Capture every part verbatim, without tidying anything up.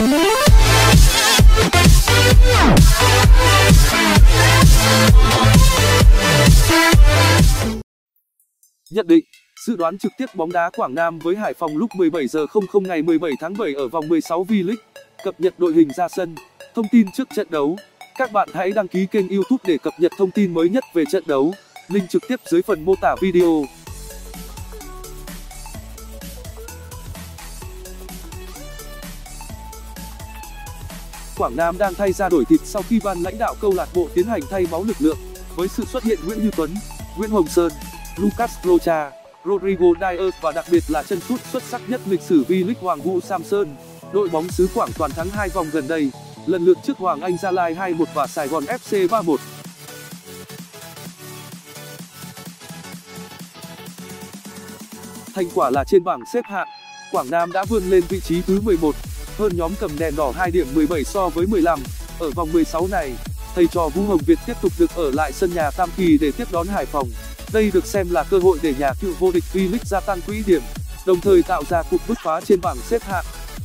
Nhận định, dự đoán trực tiếp bóng đá Quảng Nam với Hải Phòng lúc mười bảy giờ không không ngày mười bảy tháng bảy ở vòng mười sáu V-League. Cập nhật đội hình ra sân, thông tin trước trận đấu. Các bạn hãy đăng ký kênh YouTube để cập nhật thông tin mới nhất về trận đấu. Link trực tiếp dưới phần mô tả video. Quảng Nam đang thay da đổi thịt sau khi ban lãnh đạo câu lạc bộ tiến hành thay máu lực lượng với sự xuất hiện Nguyễn Như Tuấn, Nguyễn Hồng Sơn, Lucas Rocha, Rodrigo Diaz và đặc biệt là chân sút xuất sắc nhất lịch sử V-League Hoàng Vũ Samson. Đội bóng xứ Quảng toàn thắng hai vòng gần đây, lần lượt trước Hoàng Anh Gia Lai hai một và Sài Gòn ép xê ba một. Thành quả là trên bảng xếp hạng, Quảng Nam đã vươn lên vị trí thứ mười một, hơn nhóm cầm đèn đỏ hai điểm mười bảy so với mười lăm. Ở vòng mười sáu này, thầy trò Vũ Hồng Việt tiếp tục được ở lại sân nhà Tam Kỳ để tiếp đón Hải Phòng. Đây được xem là cơ hội để nhà cựu vô địch V-League gia tăng quỹ điểm, đồng thời tạo ra cục bứt phá trên bảng xếp hạng.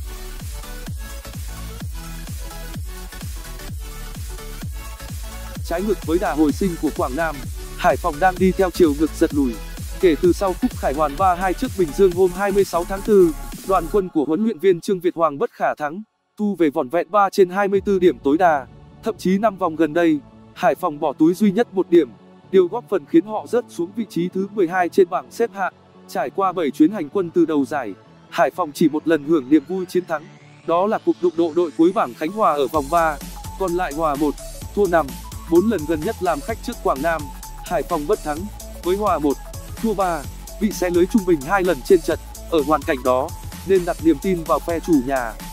Trái ngược với đà hồi sinh của Quảng Nam, Hải Phòng đang đi theo chiều ngược giật lùi. Kể từ sau cúp Khải Hoàn ba hai trước Bình Dương hôm hai mươi sáu tháng tư, đoàn quân của huấn luyện viên Trương Việt Hoàng bất khả thắng, thu về vỏn vẹn ba trên hai mươi tư điểm tối đa. Thậm chí năm vòng gần đây, Hải Phòng bỏ túi duy nhất một điểm, điều góp phần khiến họ rớt xuống vị trí thứ mười hai trên bảng xếp hạng. Trải qua bảy chuyến hành quân từ đầu giải, Hải Phòng chỉ một lần hưởng niềm vui chiến thắng, đó là cuộc đụng độ đội cuối bảng Khánh Hòa ở vòng ba, còn lại hòa một, thua năm. Bốn lần gần nhất làm khách trước Quảng Nam, Hải Phòng bất thắng, với hòa một, thua ba, bị xé lưới trung bình hai lần trên trận. Ở hoàn cảnh đó, nên đặt niềm tin vào phe chủ nhà.